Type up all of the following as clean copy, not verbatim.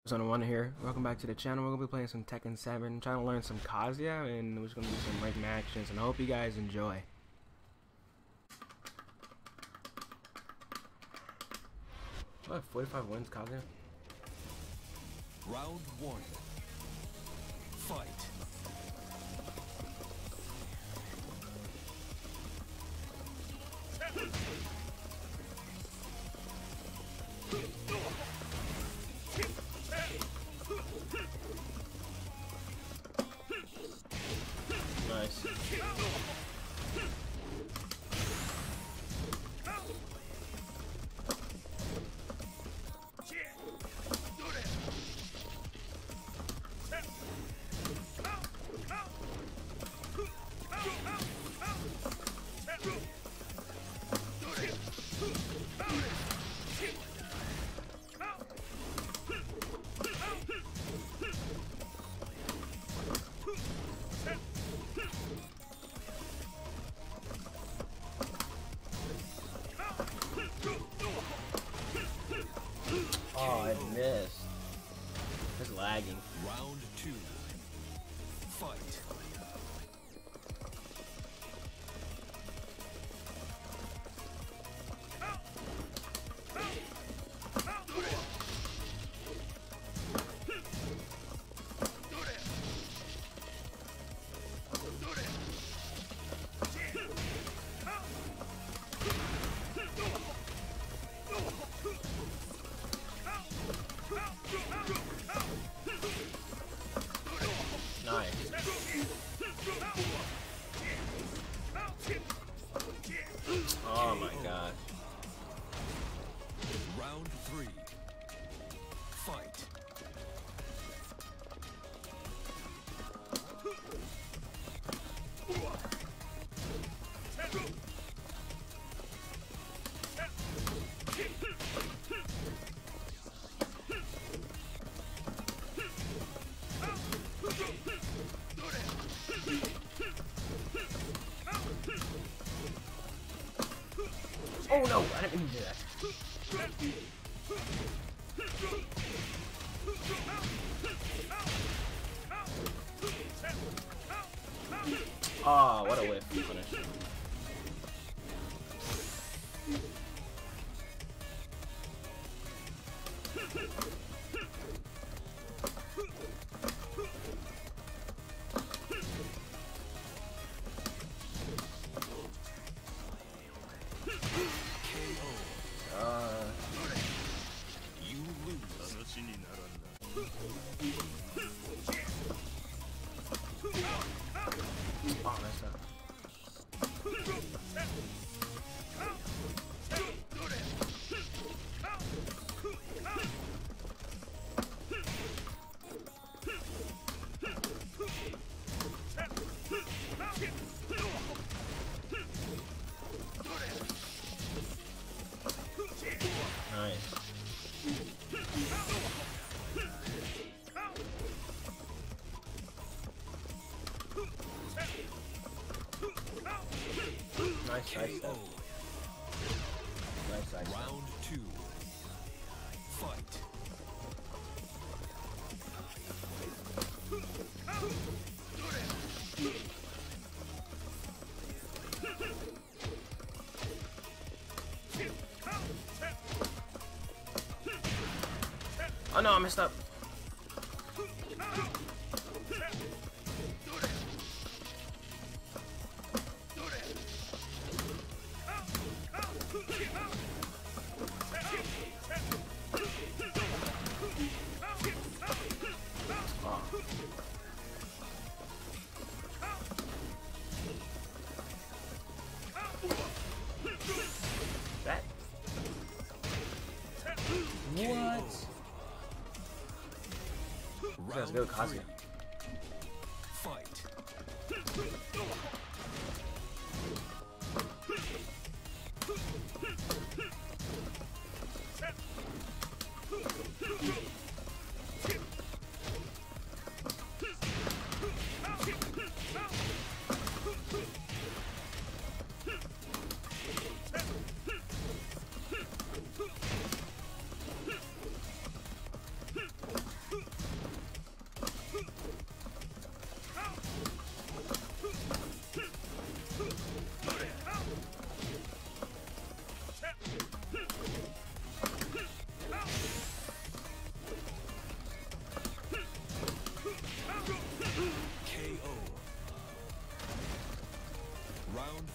Zone 1 here. Welcome back to the channel. We're going to be playing some Tekken 7, trying to learn some Kazuya, and we're just going to do some rank matches, and I hope you guys enjoy. What, 45 wins, Kazuya? Round 1. Fight. Nice. Oh, I missed. It's lagging. Round 2. Fight. Nice. Oh my god. Round 3. Fight. Oh no, I didn't mean to do that. Oh, what a whiff finish. You lose. Oh, messed up. Nice. Nice side step. Nice side step. Round 2. Fight. Oh no, I messed up. That. What? Let's go, Kazuya. Fight.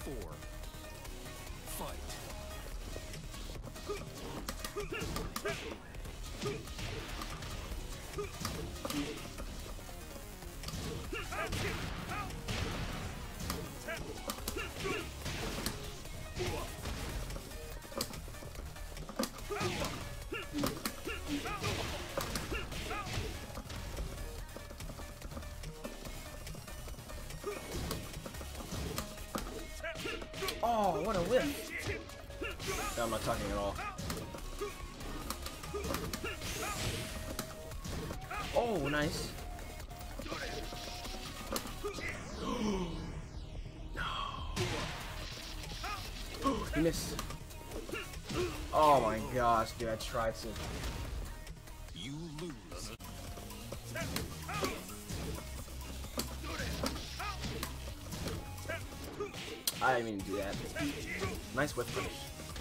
4. Fight. Oh, what a whiff! No, I'm not talking at all. Oh, nice. He missed. Oh my gosh, dude, I tried to. You lose. I didn't mean to do that. Nice whip finish.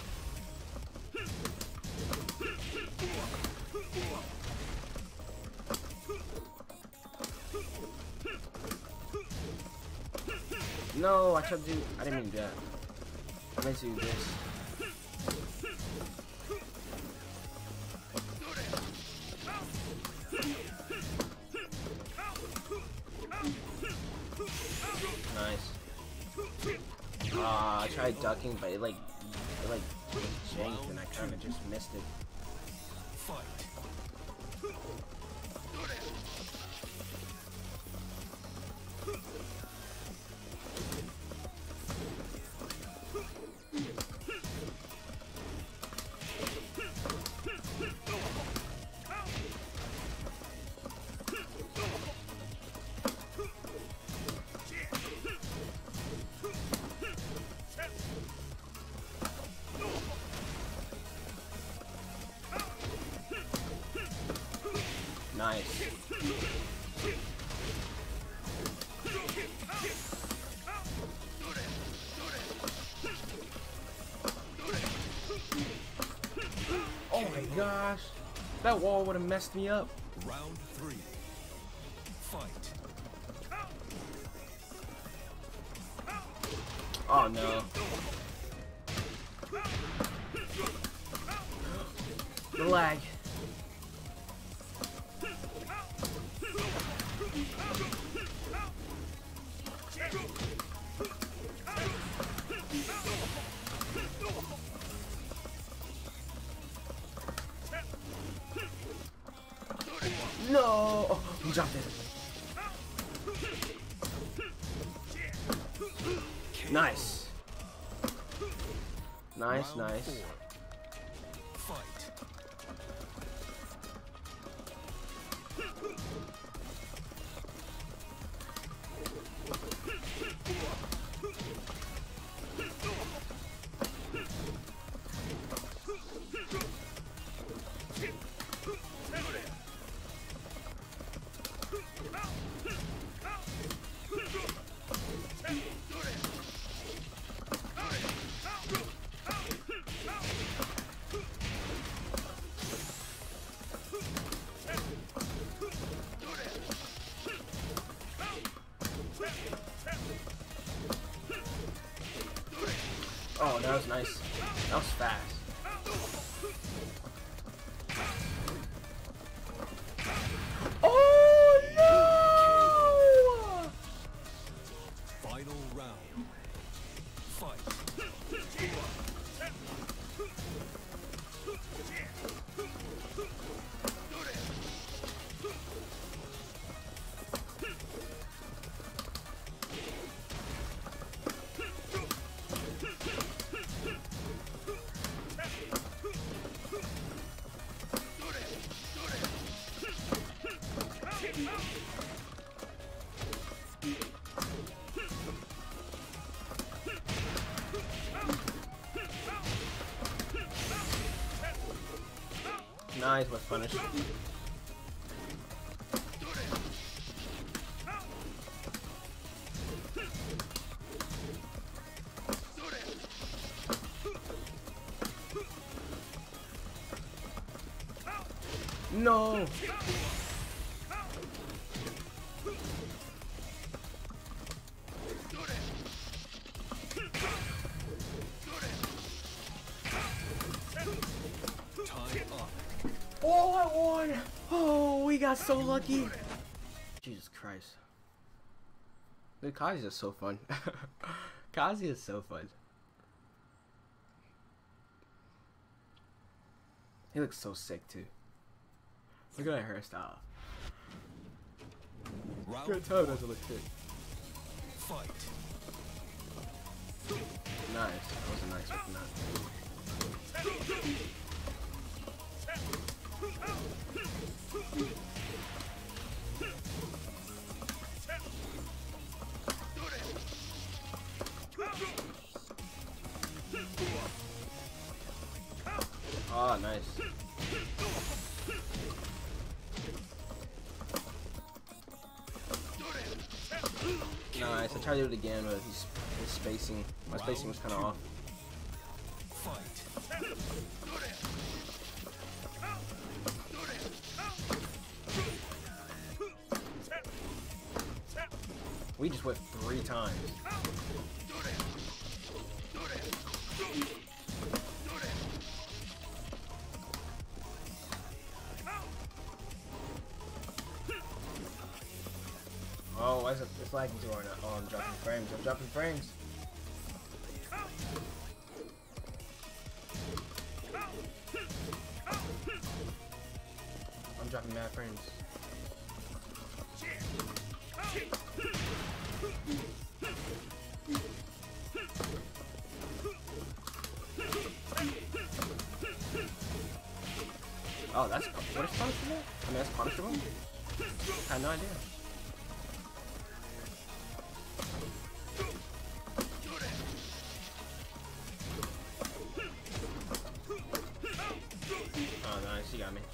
No, I tried to do. I didn't mean to do that. I meant to do this. Nice. I tried ducking, but it like janked, and I kind of just missed it. Fight. Nice. Oh my gosh. That wall would have messed me up. Round 3. Fight. Oh no. The lag. No! Oh, he dropped it. Nice. Nice, Round nice. 4. Fight. Oh, that was nice. That was fast. Oh no! Final round. Fight. Nice, was punished. No! Oh, I won! Oh, we got so lucky. Jesus Christ. Dude, Kazi is so fun. Kazi is so fun. He looks so sick too. Look at that hairstyle. Round Good time doesn't look sick. fight. Nice. That was a nice one. Oh, nice. Nice. I tried to do it again, but his spacing. My spacing was kind of off. Fight. We just whipped 3 times. Oh, why is it lagging too hard now? Oh, I'm dropping frames. I'm dropping frames. I'm dropping mad frames. Oh, that's what is punishable? I mean, that's punishable? I had no idea. Oh, nice, he got me.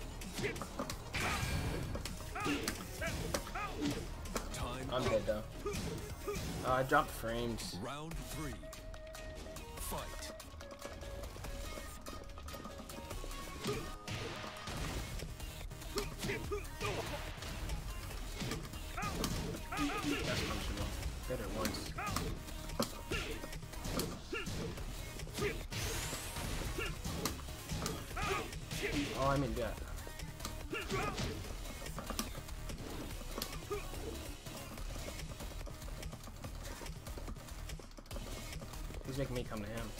Time. I'm dead though. Oh, I dropped frames. Round 3. Fight. That's punishable. Did it once. Oh, I mean, yeah. He's making me come to him.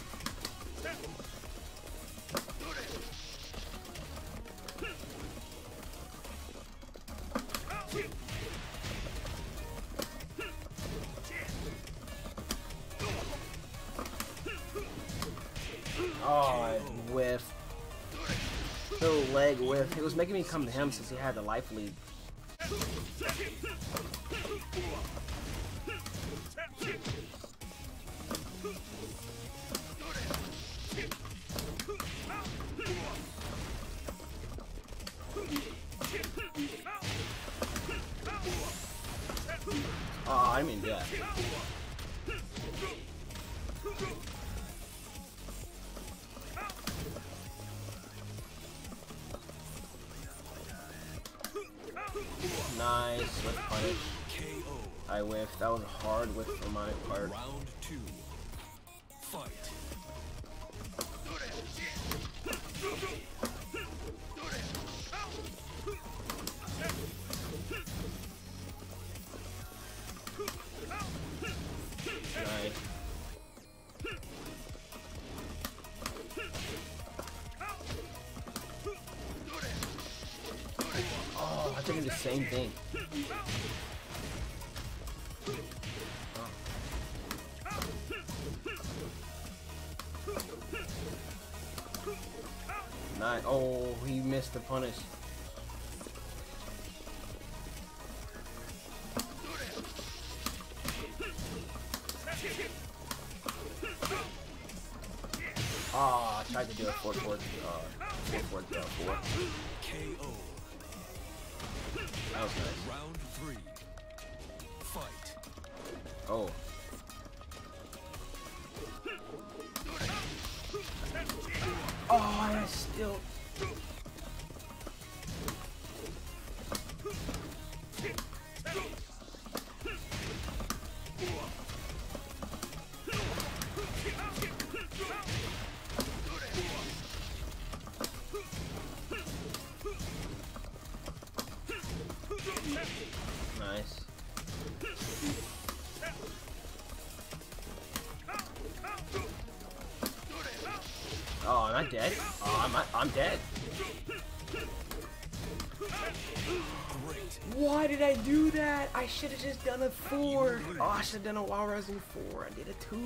Oh, I whiffed. The leg whiff. It was making me come to him since he had the life lead. Oh, I mean, yeah. Nice, with punish. KO. I whiffed. That was a hard whiff for my part. Round 2. Fight. Nice. Oh, I did the same thing. Nice. Oh, he missed the punish. Ah, I tried to do a 4-4, 4. KO. That was nice. Round 3. Fight. Oh. Oh, I still. Nice. Oh, am I dead? Oh, I'm dead. Why did I do that? I should have just done a 4. Oh, I should have done a while rising 4. I did a 2.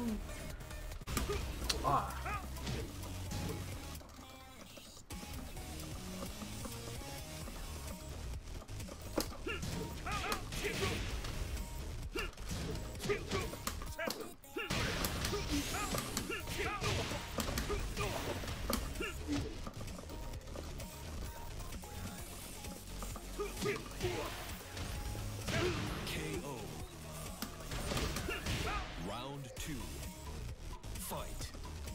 Ah. KO. Round 2. Fight.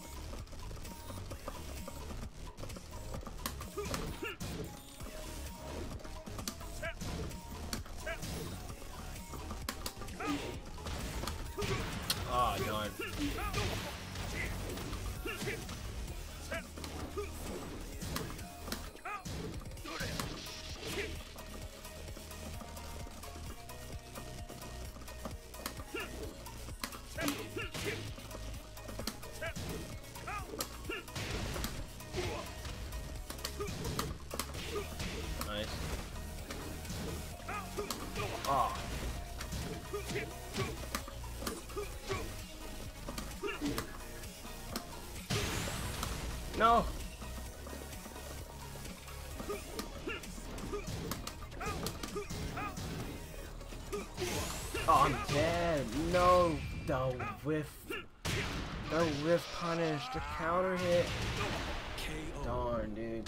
Oh, darn. Nice. Oh. No. Oh, I'm dead. No. The whiff. The whiff punish. The counter hit. KO. Darn, dude.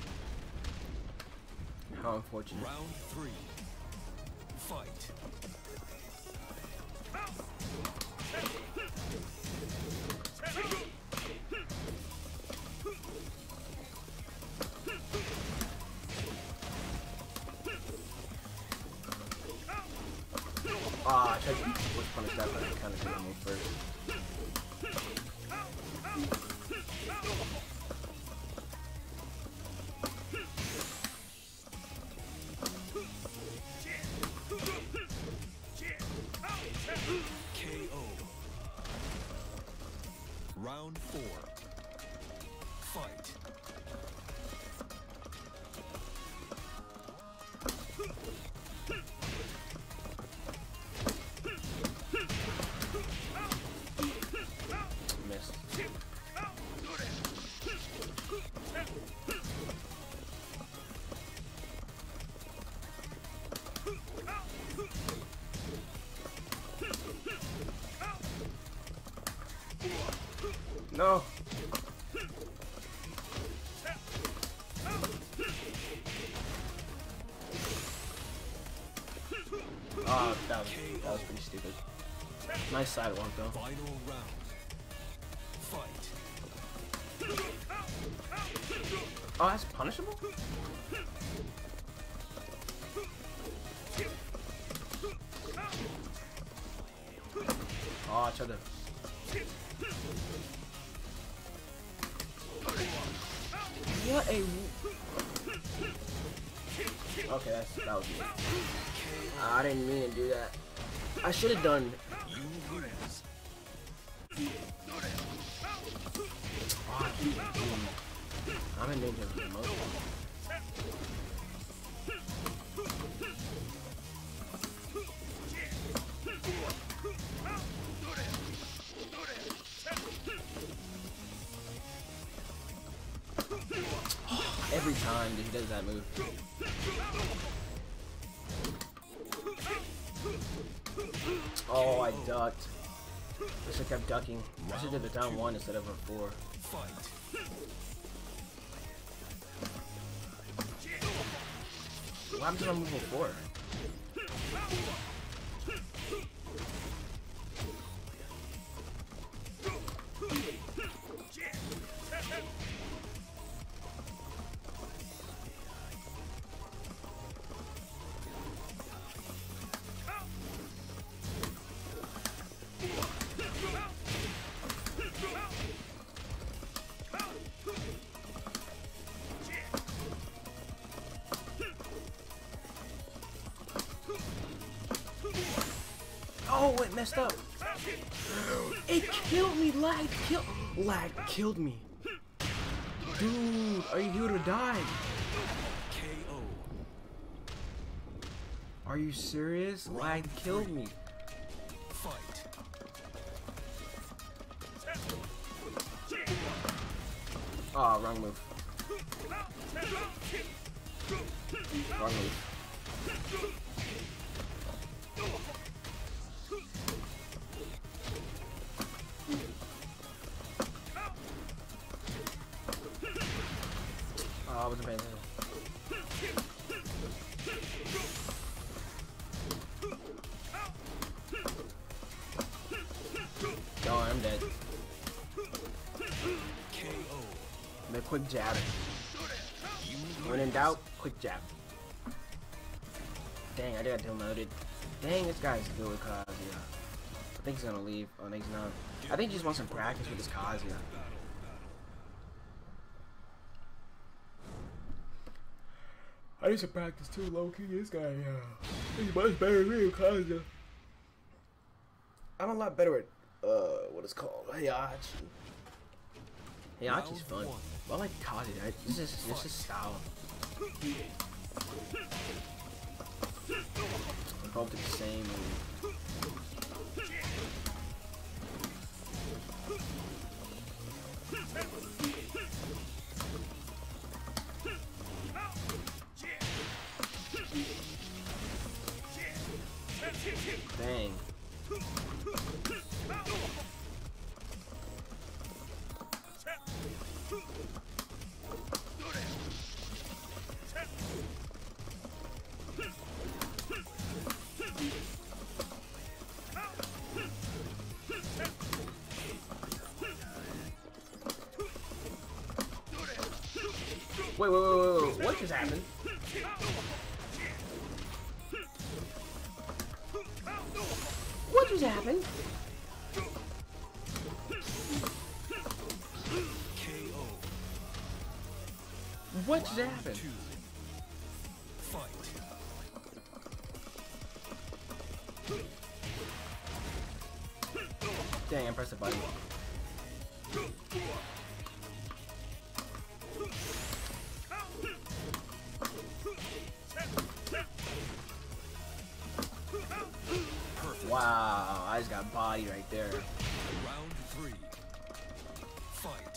How unfortunate. Round 3. Fight. Ah, I tried to whiff punish that, but I kind of didn't move first. KO. Round 4. Fight. Missed. No. Ah, that was pretty stupid. Nice sidewalk though. Final round. Fight. Oh, that's punishable? Oh, I tried to. What a. Okay, that was me. I didn't mean to do that. I should have done. You lose. Oh, I'm in danger of the most. Every time that he does that move. Oh, I ducked. I should have kept ducking. I should have did the down 1 instead of a 4. Fight. What happened to my move before? Oh, it messed up. It killed me. Lag killed me. Dude, are you here to die? KO. Are you serious? Lag killed me. Fight. Oh, wrong move. Wrong move. Oh, I wasn't paying attention. Oh, I'm dead. KO. The quick jab. When in doubt, quick jab. Dang, I got demoted. Dang, this guy's good with Kazuya. I think he's gonna leave. Oh, no, he's not. I think he just wants some practice with this Kazuya. I need some practice too, low-key. This guy, he's much better than me with Kazuya. I'm a lot better at, what it's called, Heihachi. Heihachi's fun. But I like Kazuya. This is style. I'm probably the same. Dang. Wait, what just happened? What just happened? KO. What just happened? 2. Fight. Dang, I pressed the button. Wow, I just got body right there. Round 3. Fight.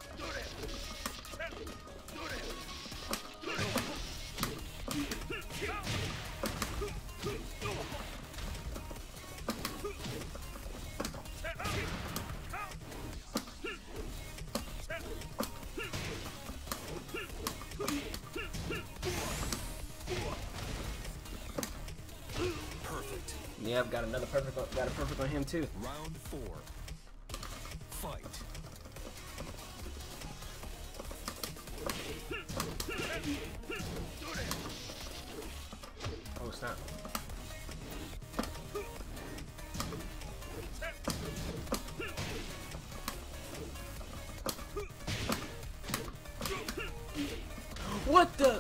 Perfect. Yeah, I've got another perfect. Got a perfect on him too. Round 4. Fight. Oh snap! What the?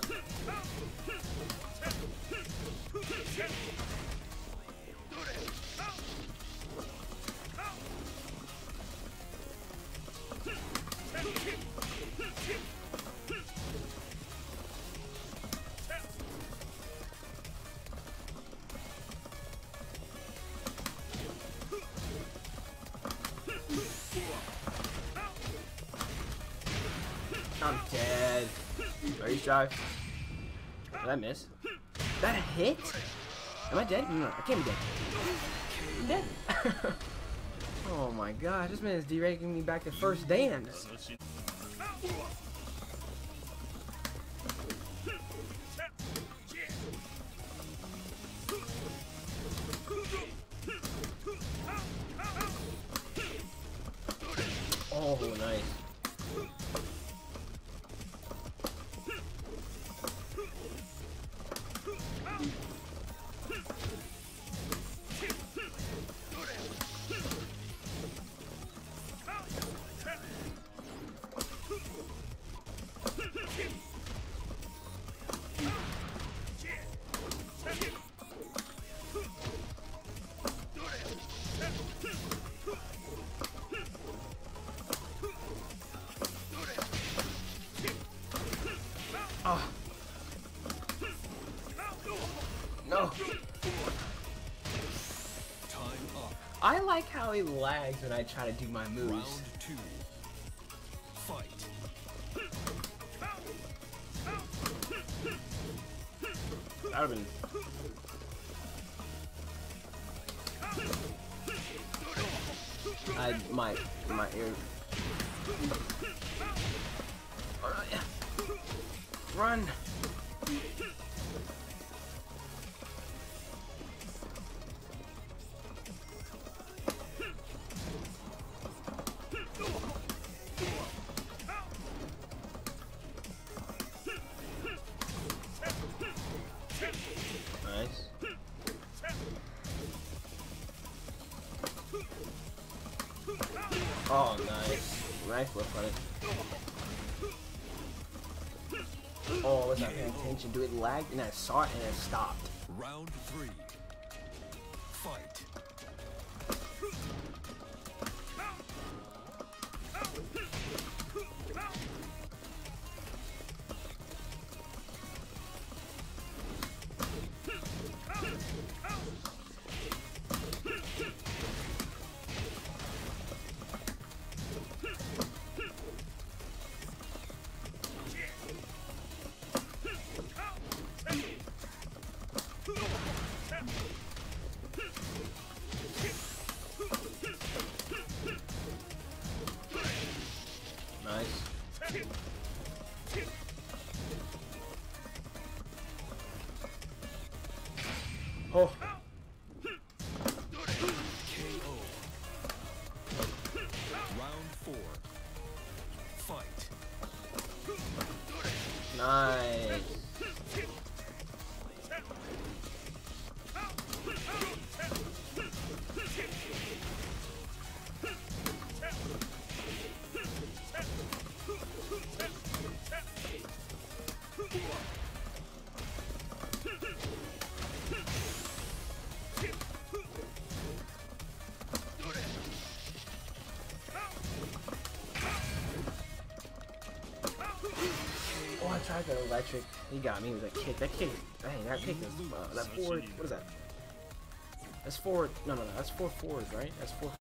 I'm dead. Are you shy? Did I miss? That a hit? Am I dead? No, I can't be dead. I'm dead. Oh my god, this man is derating me back to first dance. Oh, nice. Time up. I like how he lags when I try to do my moves. Round 2. Fight. That would've been... my ear. Oh, yeah. Run. Nice. Oh, nice. Nice flip on it. Oh, I was not paying attention. Dude, it lagged and I saw it and it stopped. Round 3. Fight. Nice. Oh. KO. Round 4. Fight. Nice. Oh, I tried the electric. He got me with a kick. That kick, dang, that kick is, that forward, what is that? That's forward, no, that's 4 forward, right? That's 4